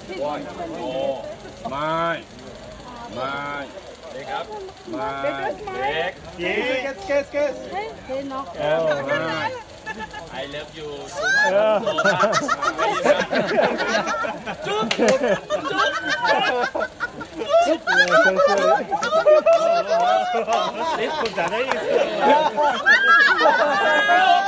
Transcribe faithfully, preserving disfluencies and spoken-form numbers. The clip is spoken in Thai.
one more ไม่ไม่เด็กครับไม่เด็กเย้เกสเกสเกสเฮ้ยเฮ้ยน็อกเออไม่ I love you จุ๊บจุ๊บจุ๊บจุ๊บนี่คุณจะได้